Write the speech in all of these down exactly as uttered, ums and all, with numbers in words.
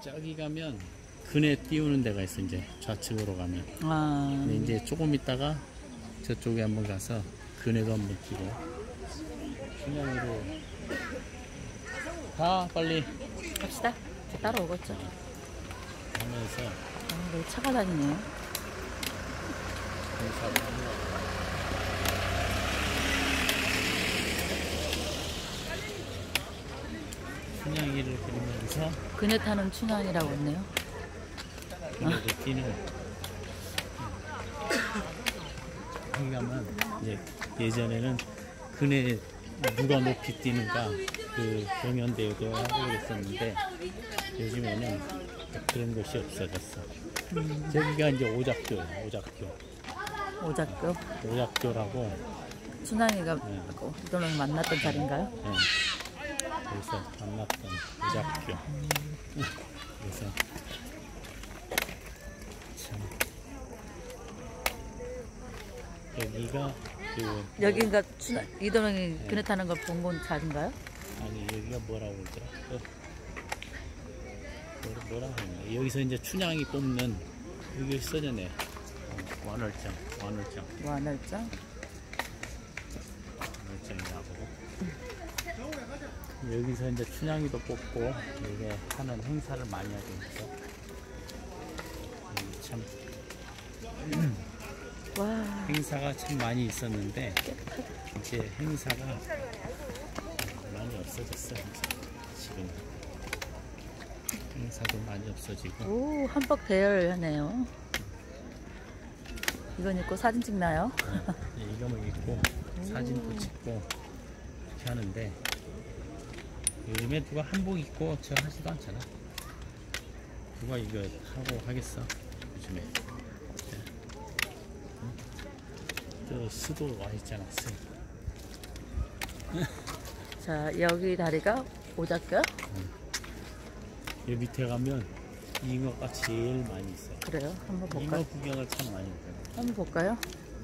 저기 가면 그네 띄우는 데가 있어. 이제 좌측으로 가면. 아. 근데 이제 조금 있다가 저쪽에 한번 가서 그네도 한번 끼고. 춘향이로 가 빨리 갑시다. 따라오겠죠. 하면서 아, 여기 차가 다니네요. 공사를 하면. 춘향이를 그리면서 그네 타는 춘향이라고 했네요. 그네도 뛰는. 여기 가면 이제 예전에는 그네 누가 높이 뛰는가 그 경연대회도 하고 그랬었는데 요즘에는 그런 것이 없어졌어. 음. 저기가 이제 오작교예요. 오작교. 오작교. 오작교라고. 춘향이가 네. 이도롱이 만났던 자리인가요? 네. 그래서 만났던 오작교. 음. 그래서 참 여기가 그 여기가 춘향, 이도롱이 네. 그네 타는 걸 본 건 자리인가요? 아니 여기가 뭐라고 그러더라? 어, 뭐- 뭐라고 했나? 여기서 이제 춘향이 뽑는 여기 써졌네. 어, 완월장, 완월장, 완월장. 완월장이라고. 여기서 이제 춘향이도 뽑고 이게 하는 행사를 많이 하고 있어. 음, 참 와. 행사가 참 많이 있었는데 이제 행사가 많이 없어졌어. 이제. 지금 행사도 많이 없어지고. 오, 한복 대여하네요. 이건 입고 사진 찍나요? 네, 이거만 입고 사진도 찍고 이렇게 하는데 요즘에 누가 한복 입고 저 하지도 않잖아. 누가 이거 하고 하겠어 요즘에. 네. 응? 저 수도 와 있잖아. 수. 자, 여기 다리가 오작교? 응. 여기 밑에 가면 잉어가 제일 많이 있어. 그래요? 한번 볼까요? 잉어 구경을 참 많이 해요. 한번 볼까요?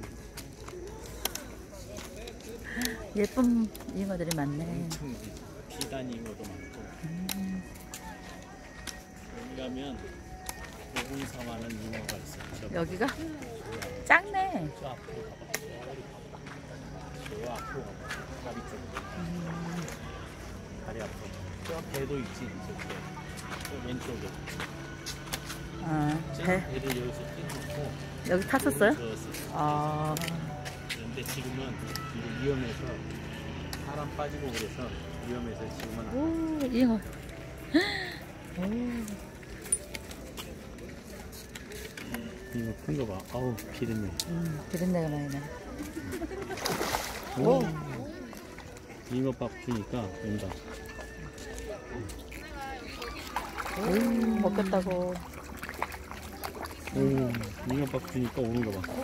예쁜 잉어들이 많네. 엄청 많이. 비단 잉어도 많고. 음. 여기 가면 오분사만한 잉어가 있어. 저 여기가? 작네. 저 앞으로 가봐. 저 앞으로 가봐. 다리 쪽. 음. 다리 앞으로. 저 배도 있지. 저쪽에. 저 왼쪽에. 아, 저 배. 배를 여기서 띄워놓고. 여기 탔었어요? 저었어. 아. 그런데 지금은 이거 위험해서 사람 빠지고 그래서 위험해서 지금은 오, 잉어. 오. 이거 큰 거 봐. 아우 비린내. 음, 비린내가 많이 나. 오. 이거 밥 주니까 온다. 오, 먹겠다고. 오, 이거 밥 주니까 오는 거 봐.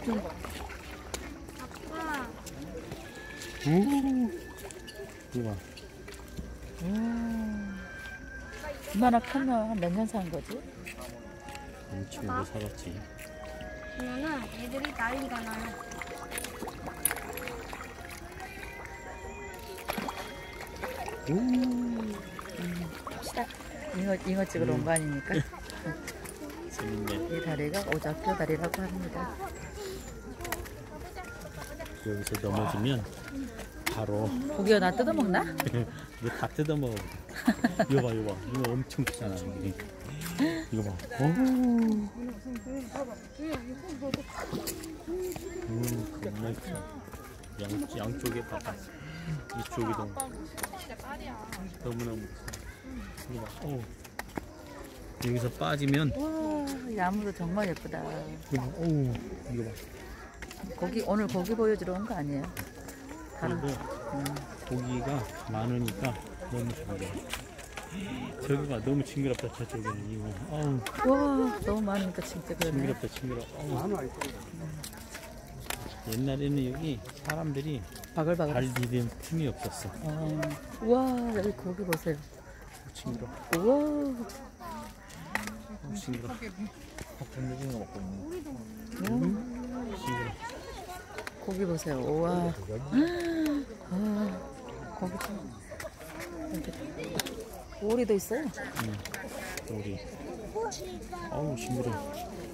오, 이거 봐. 음. 얼마나 크면 몇 년 산 거지? 엄청 오래 살았지. 그러면은 애들이 나이가 나요. 오, 갑시다. 잉어, 잉어 찍으러 온 거 아닙니까? 재밌네. 이 다리가 오작교 다리라고 합니다. 여기서 넘어지면 바로 고기가 나 뜯어먹나? 이거 다 뜯어 먹어. 이거 봐, 이거 봐. 이거 엄청 크잖아. 이게. 이거 봐. 오. 음, 겁나 커. 양, 양쪽에 봐봐. 이쪽에도 너무너무 커. 이거 봐. 오. 여기서 빠지면 와, 야무도 정말 예쁘다. 이거 봐. 오. 이거 봐. 고기, 오늘 고기 보여주러 온 거 아니에요? 다른. 그리고 음. 고기가 많으니까 너무 좋아. 저기 봐. 너무 징그럽다. 저쪽에는 이거. 어우. 와, 너무 많으니까 진짜 그러네. 징그럽다. 징그러. 어우. 옛날에는 여기 사람들이 바글바글. 발 디딜 틈이 없었어. 어. 우와, 여기 고기 보세요. 징그러. 우와. 징그러. 건드리는 거 먹고 있네. 음. 징그러. 고기 보세요. 우와. 아, 고기 좀. 이렇게. 오리도 있어요. 응. 우리. 어우, 징그러워.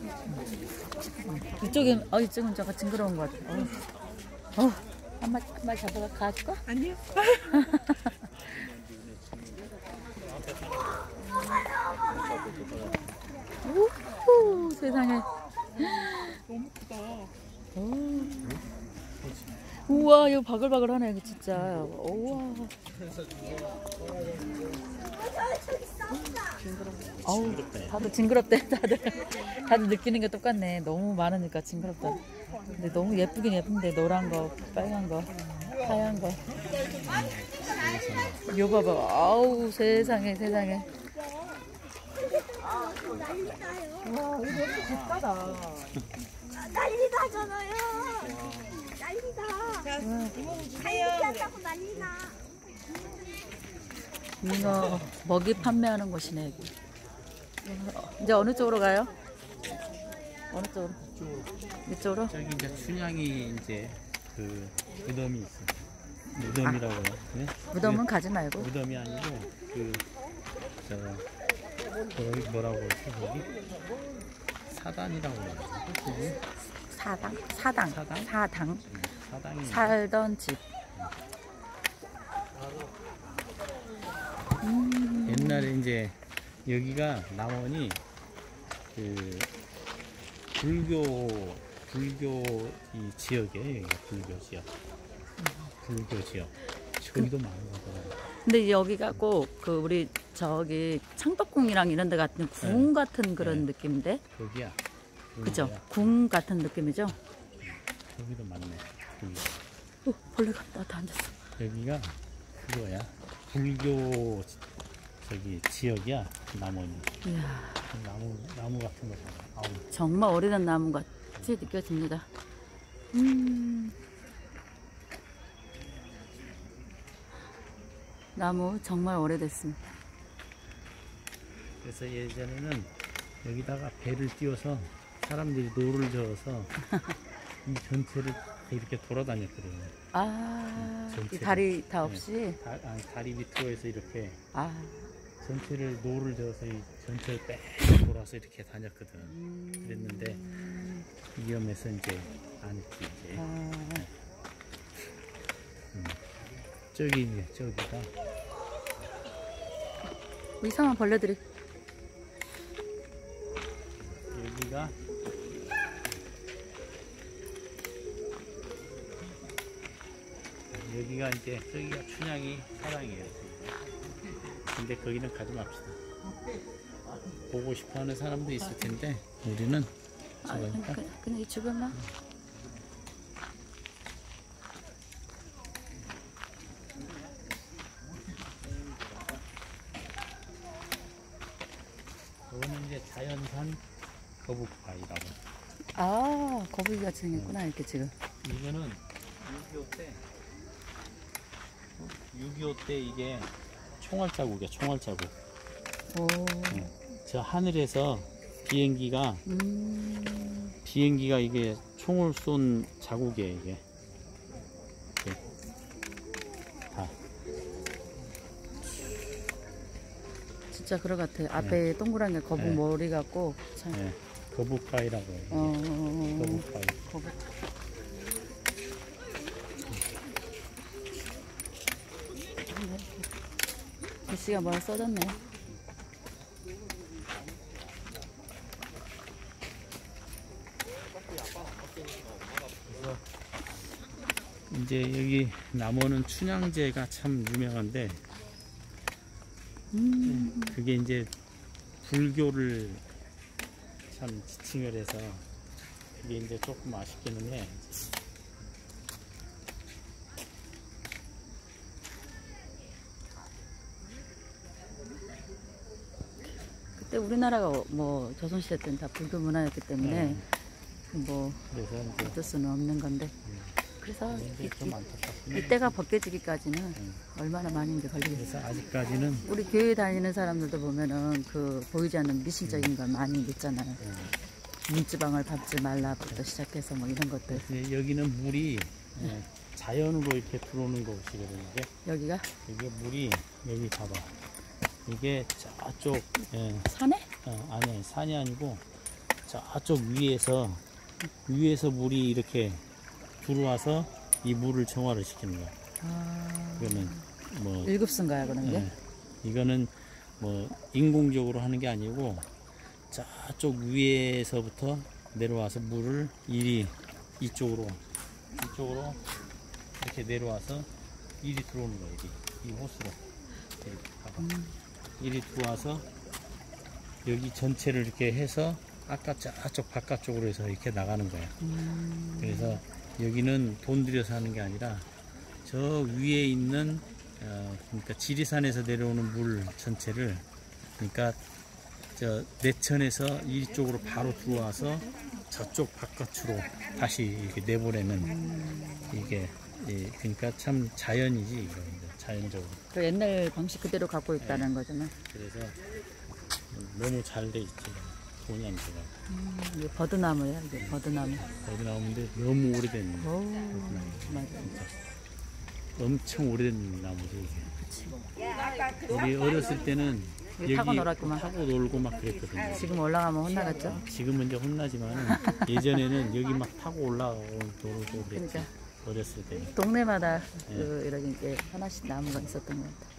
이쪽에, 어, 이쪽은 저거 징그러운 것 같아. 어, 어, 한 마리, 한 마리 잡아가 가줄까? 아니요. 오, 세상에. 너무 크다. 오. 우와, 이거 바글바글하네, 이거 진짜. 우와. 어우, 다들 징그럽대, 다들. 다들 느끼는 게 똑같네. 너무 많으니까 징그럽다. 근데 너무 예쁘긴 예쁜데, 노란 거, 빨간 거, 하얀 거. 이거 봐봐. 아우, 세상에, 세상에. 와, 이거 너무 비싸다. 난리 나잖아요. 난리다. 자, 이모부 주세요. 난리다고 난리나. 민어 먹이 판매하는 곳이네, 여기. 이제 어느 쪽으로 가요? 어느 쪽으로? 이쪽으로? 저기 이제 춘향이 이제 그 무덤이 있어. 무덤이라고 해요. 네? 무덤은 가지 말고. 무덤이 아니고 그 저 거기 뭐라고 그러지 거기 사단이라고 해요. 거기 사당? 사당. 사당? 사당. 음, 사당이 살던 집. 음. 옛날에 이제 여기가 남원이 그 불교 불교 이 지역이에요. 여기가 불교 지역. 불교 지역. 저기도 많은 거더라고요. 근데 여기가 꼭 그 우리 저기 창덕궁이랑 이런 데 같은 궁 같은 그런 네. 느낌인데? 여기야. 그죠? 여기야. 궁 같은 느낌이죠? 여기도 많네. 여기. 오, 벌레가 나한테 앉았어. 여기가 그거야. 불교 저기 지역이야. 남원이. 이야, 나무 나무 같은 거 봐. 아우. 정말 오래된 나무 같이 느껴집니다. 음. 나무 정말 오래됐습니다. 그래서 예전에는 여기다가 배를 띄워서 사람들이 노를 저어서 이 전체를 다 이렇게 돌아다녔거든요. 아, 이 전체를. 다리 다 없이? 다, 아니, 다리 밑으로 해서 이렇게 아, 전체를 노를 저어서 이 전체를 뺑 돌아서 이렇게 다녔거든. 그랬는데 위험해서 이제 안 했지 이제. 아, 음. 저기 이제 저기가 이상한 벌레들이. 여기가 여기가 이제 저기가 춘향이 사랑이에요. 근데 거기는 가지 맙시다. 보고 싶어하는 사람도 있을 텐데 우리는 아, 저거니까. 그냥, 그냥 이 주변만. 이거는 이제 자연산 거북바위라고. 아, 거북이가 생겼구나, 이렇게 지금. 이거는 육이오 때 육이오 때 이게 총알 자국이야. 총알 자국. 오, 응. 저 하늘에서 비행기가 음, 비행기가 이게 총을 쏜 자국이에요. 이게 이렇게. 다. 진짜 그런 것 같아. 앞에 동그란 게 거북 네. 머리 같고. 참. 네. 거북바위라고 해요. 어, 어, 어, 거북바위. 거북. 글씨가 뭘 써졌네. 이제 여기 남원은 춘향제가 참 유명한데 음, 그게 이제 불교를 참 지칭을 해서 그게 이제 조금 아쉽기는 해. 그때 우리나라가 뭐 조선시대 때는 다 불교 문화였기 때문에 네. 뭐 그래서 이제 어쩔 수는 없는 건데. 그래서 이제 이, 좀 안타깝습니다. 이때가 벗겨지기까지는 음. 얼마나 많은 게 걸리겠어요. 그래서 아직까지는 우리 교회 다니는 사람들도 보면은 그 보이지 않는 미신적인 걸 많이 믿잖아요. 음. 문지방을 밟지 말라부터 시작해서 뭐 이런 것들. 이제 여기는 물이 예, 자연으로 이렇게 들어오는 곳이거든요. 이게 여기가 이게 물이 여기 봐봐. 이게 저쪽, 예, 산에? 어, 아니, 산이 아니고 저쪽 위에서, 위에서 물이 이렇게 들어와서 이 물을 정화를 시키는 거야. 아, 이거는 뭐, 일급수인가요, 그런 게? 예, 이거는 뭐 인공적으로 하는 게 아니고 저쪽 위에서부터 내려와서 물을 이리 이쪽으로 이쪽으로 이렇게 내려와서 이리 들어오는 거예요. 이리 이 호스로 이리, 봐봐. 음. 이리 들어와서 여기 전체를 이렇게 해서 아까 저쪽 바깥쪽으로 해서 이렇게 나가는 거야. 음. 그래서 여기는 돈 들여서 하는 게 아니라 저 위에 있는 어, 그러니까 지리산에서 내려오는 물 전체를 그러니까 저 내천에서 이쪽으로 바로 들어와서 저쪽 바깥으로 다시 이렇게 내보내는 이게 예, 그러니까 참 자연이지 이거 자연적으로. 그 옛날 방식 그대로 갖고 있다는 네. 거잖아. 그래서 너무 잘 돼 있지. 돈이 안 들어가. 음, 이게 버드나무야, 이게 버드나무. 어디 나오는데 너무 오래된 오, 버드나무. 맞아. 엄청 오래된 나무죠 이게. 그치. 우리 어렸을 때는 여기 타고 놀았구만. 타고 놀고 막 그랬거든요. 지금 올라가면 혼나겠죠? 지금은 이제 혼나지만 예전에는 여기 막 타고 올라오고 놀고 그랬죠. 그러니까. 어렸을 때. 동네마다 네. 그 이렇게 하나씩 나무가 있었던 것 같아.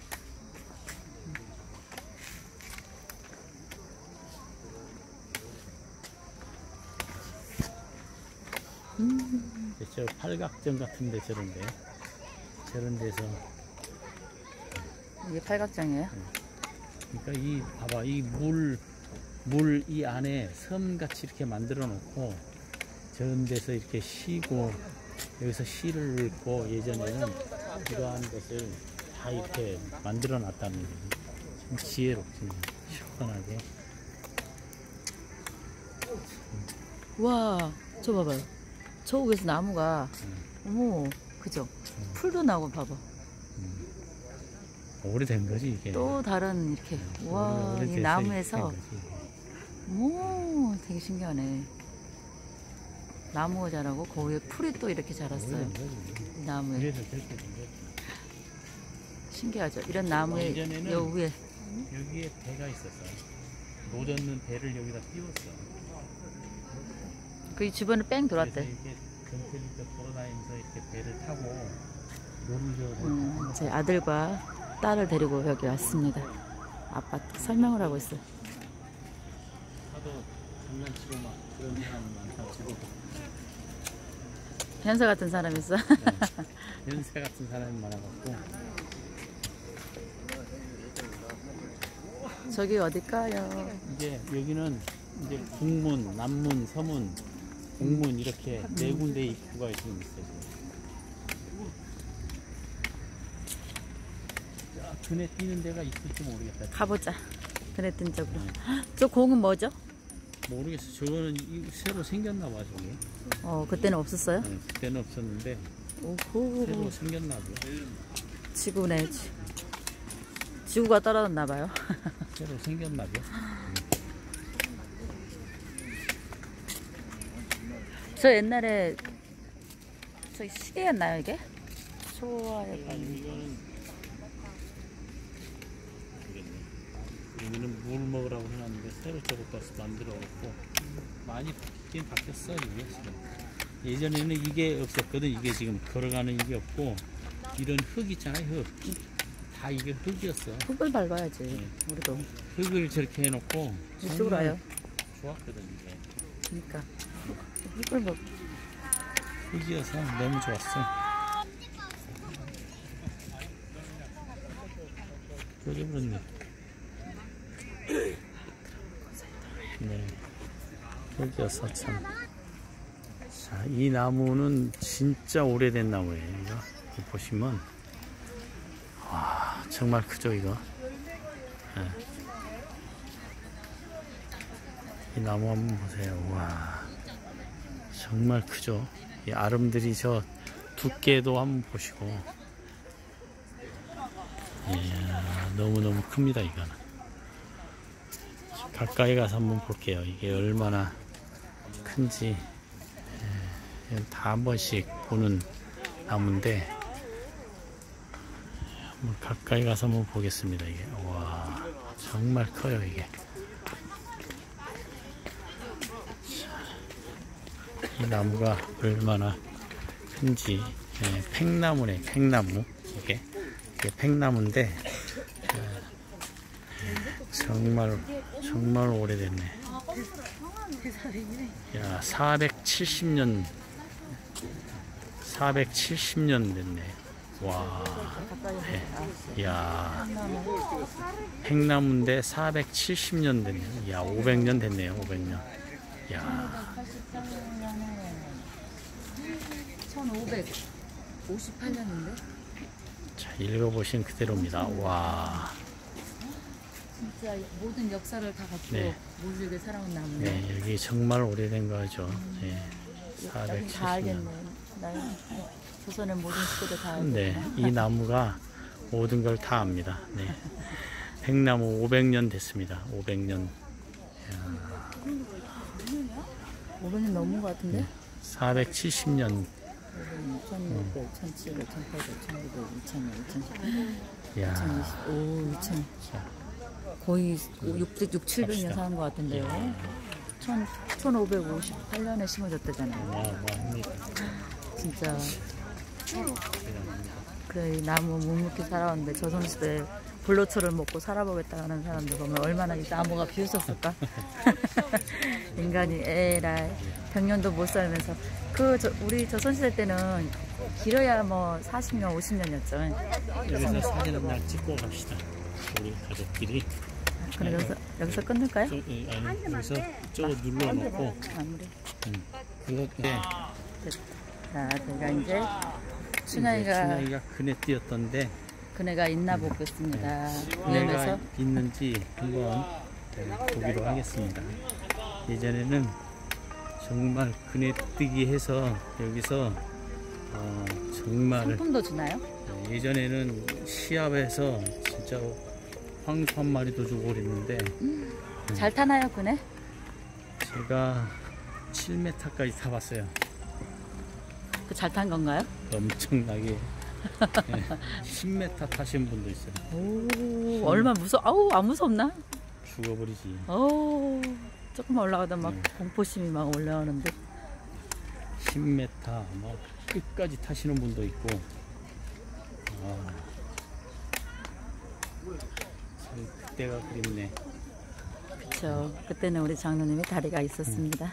음, 저 팔각정 같은데 저런데 저런 데서 이게 팔각정이에요? 그러니까 이 봐봐 이 물 물 이 안에 섬같이 이렇게 만들어 놓고 저런 데서 이렇게 쉬고 여기서 시를 읽고 예전에는 이러한 것을 다 이렇게 만들어 놨다는 거지. 참 지혜롭지. 시원하게. 와, 저 봐봐요. 저 위에서 나무가, 어머, 그죠? 풀도 나고 봐봐. 음. 오래된 거지 이게. 또 다른 이렇게, 와, 오래돼서 이 나무에서, 이렇게 된 거지, 이게. 오, 되게 신기하네. 나무가 자라고 그 위에 풀이 또 이렇게 자랐어요. 오래된 거지. 이 나무에. 그래서 그렇게 된 거지. 신기하죠? 이런 나무에, 예전에는 요 위에. 여기에 배가 있었어. 노젓는 배를 여기다 띄웠어. 그 주변을 뺑 그래서 돌았대. 이렇게 근처부터 돌아다니면서 이렇게 배를 타고 노를 저어 음, 제 아들과 딸을 데리고 여기 왔습니다. 아파트 설명을 하고 있어요. 하도 장난치고 막 그런 사람 많다고. 현서 같은 사람 있어. 네. 연세 같은 사람이 많아갖고. 저기 어딜까요? 이제 여기는 이제 북문, 남문, 서문, 북문 이렇게 네 군데 입구가 지금 있어요. 저 눈에 띄는 데가 있을지 모르겠다. 가보자. 그래 뜬 쪽으로. 저 공은 뭐죠? 모르겠어. 저거는 이- 새로 생겼나 봐 저게. 어, 그때는 없었어요? 네, 그때는 없었는데 오호. 새로 생겼나 봐. 지구네. 지- 지구가 떨어졌나 봐요. 새로 생겼나 봐. 저 옛날에 저 시계였나요 이게? 초화의 반. 이거는 모르겠네. 여기는 물 먹으라고 해놨는데 새로 저것도 만들어갖고 많이 바뀌긴 바뀌었어 이게 지금. 예전에는 이게 없었거든. 이게 지금 걸어가는 이게 없고 이런 흙 있잖아요. 흙. 다 이게 흙이었어. 흙을 밟아야지. 네. 우리도. 흙을 저렇게 해놓고 이쪽으로 와요. 좋았거든 이게. 그러니까 흙을 뭐 흙이어서 너무 좋았어. 꺼져버렸네. 네. 흙이어서 참. 자, 이 나무는 진짜 오래된 나무예요. 이거 이거 보시면 와 정말 크죠 이거. 네. 이 나무 한번 보세요. 와 정말 크죠. 이 아름들이 저 두께도 한번 보시고 이야, 너무너무 큽니다 이거는. 가까이 가서 한번 볼게요. 이게 얼마나 큰지. 예, 다 한 번씩 보는 나무인데 한번 가까이 가서 한번 보겠습니다. 이게 와 정말 커요 이게. 이 나무가 얼마나 큰지. 예, 팽나무네, 팽나무. 이게, 이게 팽나무인데 예, 정말 정말 오래됐네. 야, 사백칠십 년 사백칠십 년 됐네. 와. 예, 야, 팽나무인데 사백칠십 년 됐네. 야, 오백 년 됐네요. 오백 년. 야. 천오백오십팔 년인데? 자, 읽어보신 그대로입니다. 와. 진짜 모든 역사를 다 갖고 네. 모르게 살아온 나무네. 네, 여기 정말 오래된 거죠. 예. 다 사백칠십 알겠네. 년. 나 조선의 모든 식구들 다 알겠네. 네, 이 나무가 모든 걸 다 압니다. 네. 팽나무 오백 년 됐습니다. 오백 년. 오백 년 넘은 것 같은데? 네. 사백칠십 년. 천육백, 천칠백, 천팔백, 천구백, 이천 년, 이천십, 야. 이천이십, 오, 이천. 자, 거의 육백, 칠백 년 갑시다. 사는 것 같은데요. 천, 천오백오십팔 년에 심어졌다잖아요. 어마어마합니다. 진짜. 그래, 이 나무 묵묵히 살아왔는데 조선시대 불로초를 먹고 살아보겠다 하는 사람들 보면 얼마나 이 나무가 비웃었을까? 인간이 에라이 백년도 못 살면서 그 저, 우리 조선시대 때는 길어야 뭐 사십 년, 오십 년이었죠. 여기서 사진 한 장 찍고 갑시다. 우리 가족끼리. 그럼 여기서, 여기서 끊을까요? 저, 예, 아니, 여기서 저 눌러놓고. 아무리. 음, 그렇게. 자, 제가 이제 이제 춘향이가 춘향이가 그네 뛰었던데. 그네가 있나 보겠습니다. 그네가 위험해서. 있는지 한번 보기로 하겠습니다. 예전에는 정말 그네 뛰기 해서 여기서 어, 정말 상품도 주나요? 예전에는 시합에서 진짜 황소 한 마리도 주고 그랬는데 잘 타나요, 그네? 제가 칠 미터까지 타봤어요. 그 잘 탄 건가요? 엄청나게. 네, 십 미터 타신 분도 있어요. 오, 얼마 무서, 아우, 안 무섭나? 죽어버리지. 오, 조금만 올라가다 막 네. 공포심이 막 올라오는데. 십 미터 뭐 끝까지 타시는 분도 있고. 아, 참 그때가 그립네. 그쵸. 그때는 우리 장로님의 다리가 있었습니다.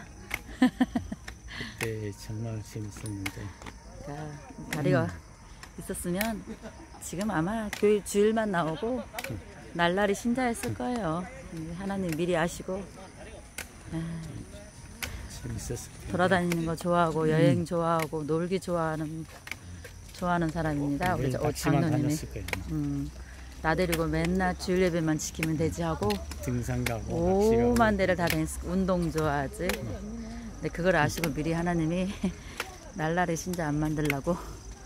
그때 정말 재밌었는데. 그러니까 다리가 있었으면 지금 아마 교회 주일만 나오고 날라리 신자했을 거예요. 하나님 미리 아시고. 아, 재밌었을 텐데. 돌아다니는 거 좋아하고 여행 좋아하고 놀기 좋아하는 좋아하는 사람입니다. 우리 저- 어, 낚시만 장로님이. 다녔을 거예요. 음, 나 데리고 맨날 주일 예배만 지키면 되지 하고 등산 가고 낚시 가고. 오만 대를 다 다녔어. 운동 좋아하지. 근데 그걸 아시고 미리 하나님이 날라리 신자 안 만들라고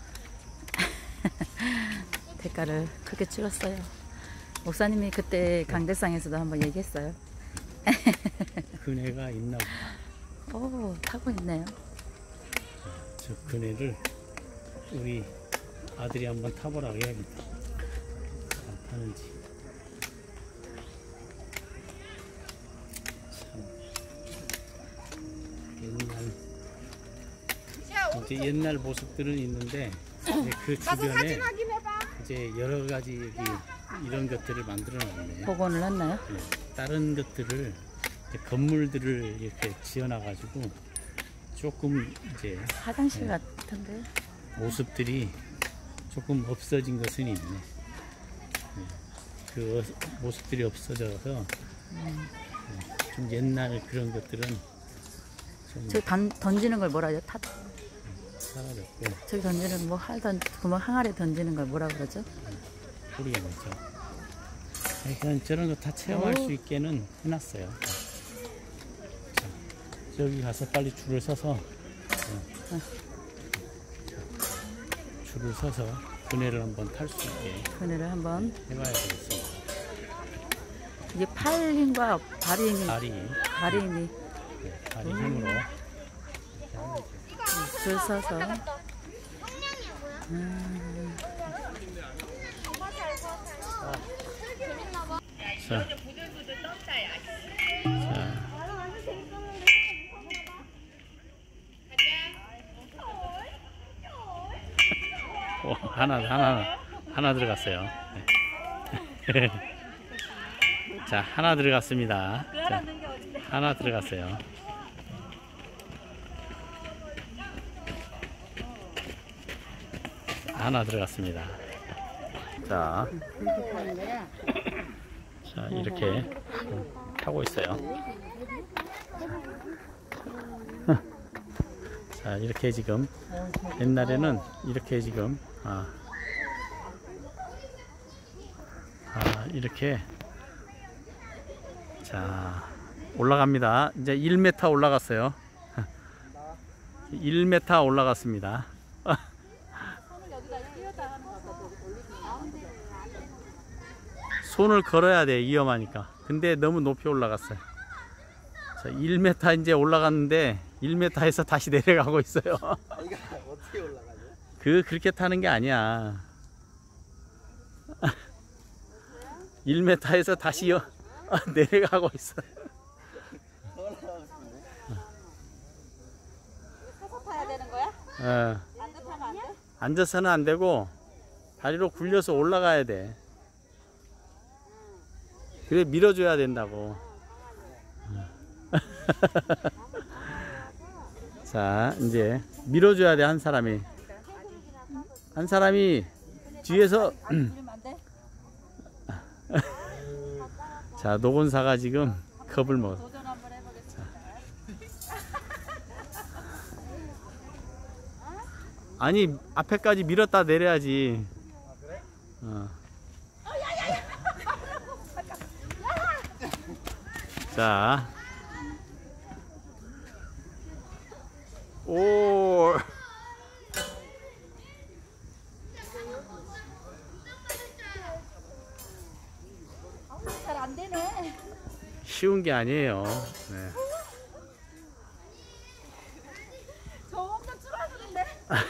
대가를 크게 치렀어요. 목사님이 그때 강대상에서도 한번 얘기했어요. 그네가 있나 보다. 오, 타고 있네요. 저 그네를 우리 아들이 한번 타보라고 해야겠다. 안 타는지. 참 옛날 이제 옛날 모습들은 있는데 이제 그 주변에 이제 여러 가지 여기 이런 것들을 만들어 놨네. 복원을 했나요? 다른 것들을 이제 건물들을 이렇게 지어놔 가지고 조금 이제 화장실 같은데. 모습들이 조금 없어진 것은 있네. 네. 그 어- 모습들이 없어져서 좀 옛날 그런 것들은 좀 저기 던, 던지는 걸 뭐라 하죠? 타, 사라졌고 저기 던지는 뭐 하던 구멍 항아리 던지는 걸 뭐라 그러죠? 소리가 나죠. 그냥 저런 거 다 체험할 오. 수 있게는 해놨어요. 자, 저기 가서 빨리 줄을 서서 어, 줄을 서서 그네를 한번 탈 수 있게 그네를 한번. 해봐야 되겠습니다. 이게 팔 힘과 발 힘이 다리, 발 힘이 네, 다리 힘으로 줄 서서. 음, 자, 자. 오, 하나 하나 하나 들어갔어요. 네. 자, 하나 들어갔습니다. 자, 하나 들어갔어요. 하나 들어갔습니다. 자, 자 이렇게 타고 있어요. 자, 이렇게 지금 옛날에는 이렇게 지금 아, 아 이렇게 자 올라갑니다. 이제 일 미터 올라갔어요. 일 미터 올라갔습니다. 손을 걸어야 돼, 위험하니까. 근데 너무 높이 올라갔어요. 자, 일 미터 이제 올라갔는데 일 미터에서 다시 내려가고 있어요. 이거 어떻게 올라가죠? 그 그렇게 타는 게 아니야. 일 미터에서 다시 여, 내려가고 있어요. 서서 타야 되는 거야? 어. 앉아 타면 안 돼? 앉아서는 안 되고 다리로 굴려서 올라가야 돼. 그래 밀어줘야 된다고. 자, 이제 밀어줘야 돼. 한 사람이 한 사람이 뒤에서 자, 노곤사가 지금 겁을 먹었어. 도전 한번 해보겠습니다. 아니, 앞에까지 밀었다 내려야지. 어. 자, 오, 잘 안 되네. 쉬운 게 아니에요. 네. 저 엄청 줄어드는데.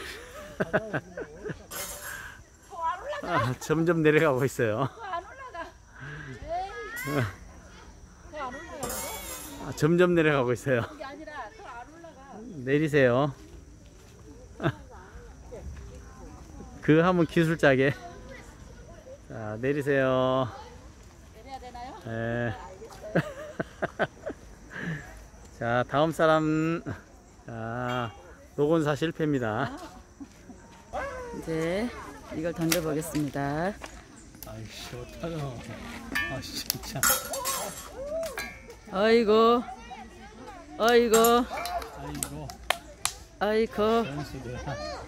더안 올라가. 아, 점점 내려가고 있어요. 더안 올라가. 에이. 더 안 올라가는데? 아, 점점 내려가고 있어요. 그게 아니라 더 안 올라가. 내리세요. 그 하면 기술자게. 자, 내리세요. 내려야 되나요? 네. 자, 다음 사람. 자, 노곤사 실패입니다. 이제 이걸 던져보겠습니다. 아이씨, 어떡하노. 아, 진짜. 아이고, 아이고, 아이고, 아이고. 선수들.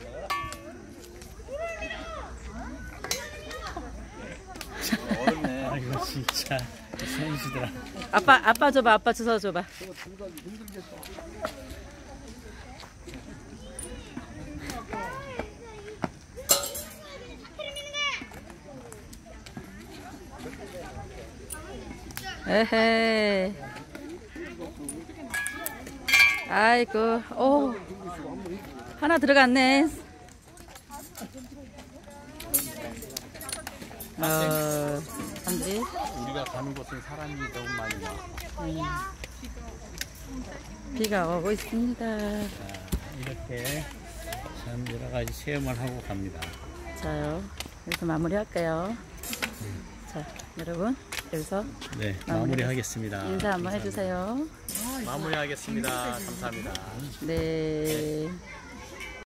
어렵네. 아이고, 진짜. 선수들아. 아빠, 아빠 줘봐, 아빠 주워 줘봐. 에헤이. 아이고, 오. 하나 들어갔네. 어, 안지? 우리가 가는 곳은 사람이 너무 많이 와. 비가 오고 있습니다. 자, 이렇게 참 여러 가지 체험을 하고 갑니다. 자요, 여기서 마무리할까요? 자, 여러분, 여기서 네, 마무리하겠습니다. 인사 한번 해주세요. 마무리하겠습니다. 감사합니다. 네.